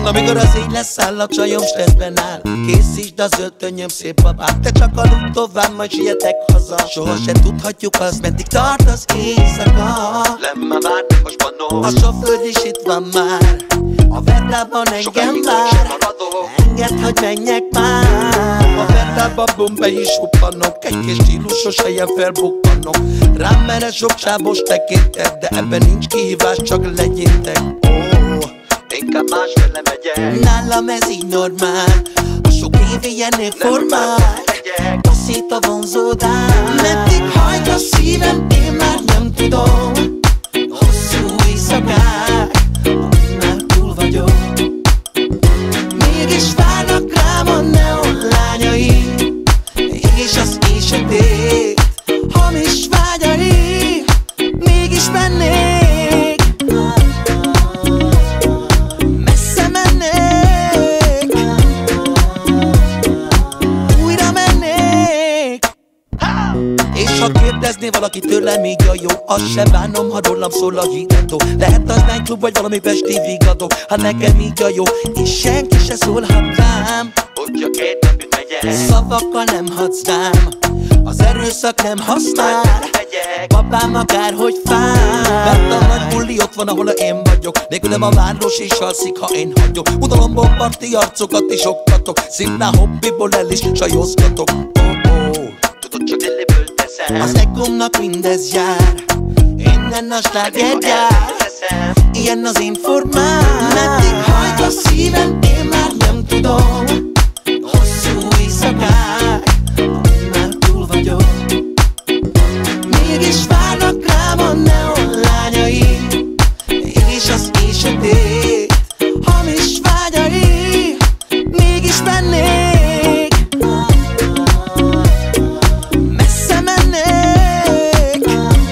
Na mikor az éj leszáll, a csajom stresszben áll, készítsd az öltönyöm szép babám. Te csak aludj tovább, majd sietek haza. Soha se tudhatjuk azt, meddig tart az éjszaka. Lemma várnak a spanom, a sofőr is itt van már, a verdában engem vár. Engedd, hogy menjek már. A verdában bombe is huppanok, egy kis stílusos helyen felbukkanok. Rám mere sok sávos tekintek, de ebben nincs kihívás, csak legyintek. Inkább másfele megyek. Nálam ez így normál, a sok év ilyené formál. Taszít a vonzódás, meddig hajt a szívem, én már nem tudom. Hosszú éjszakák, már túl vagyok. Mégis várnak rám a neon lányai, és az éjsötét hamis vágyai. Mégis mennék, messze mennék, újra mennék. És ha kérdezné valaki tőlem, mi a jó, azt se bánom, ha rólam szól a híradó. Lehet az nightclub vagy valami pesti vigadó, ha nekem így a jó, és senki se szólhat rám. Úgy csak két napig megyek, szavakkal nem hadsz rám, az erőszak nem használ. Babám akárhogy fáj, mert a nagy bulli ott van, ahol én vagyok. Nélkülem a város is alszik, ha én hagyok. Udalomból parti arcokat is oktatok, szimplán hobbiból el is sajozgatok. Tudod, csak eléből teszem, az egomnak mindez jár, innen a sláger gyár. Ilyen az én formám, meddig hajt a szívem, én már nem tudom. Hosszú éjszakák, már túl vagyok. Mégis várnak rám a neon lányai, és az éjsötét hamis vágyai. Mégis mennék, messze mennék,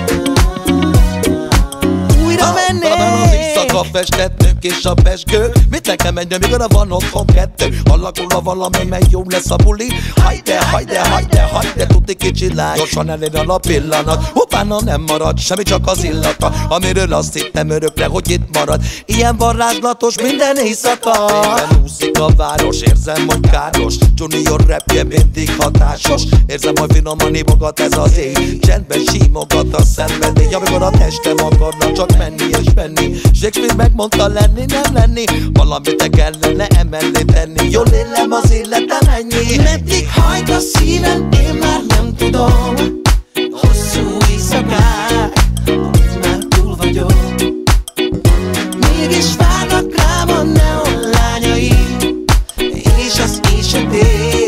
újra mennék. A festetnők és a pesgő, mit nekem egy, mikor van otthon kettő. Alakul a valami, mely jó lesz a buli. Hajde, hajde, hajde, hajde, tuti kicsi lány, gyorsan elér a pillanat. Utána nem marad semmi, csak az illata, amiről azt hittem örökre, hogy itt marad. Ilyen varázslatos minden éjszaka. Minden úszik a város, érzem, hogy káros. Junior rapje mindig hatásos. Érzem, hogy finoman ibogat ez az éj, csendben símogat a szenvedély. Amikor a testem akarna csak menni és menni. Shakespeare megmondta lenni, nem lenni, valamit te kellene emellé tenni. Jól élem az életem, ennyi. Meddig hajt a szívem, én már nem tudom. Hosszú éjszakák, már túl vagyok. Mégis várnak rám a neon lányai, és az éjsötét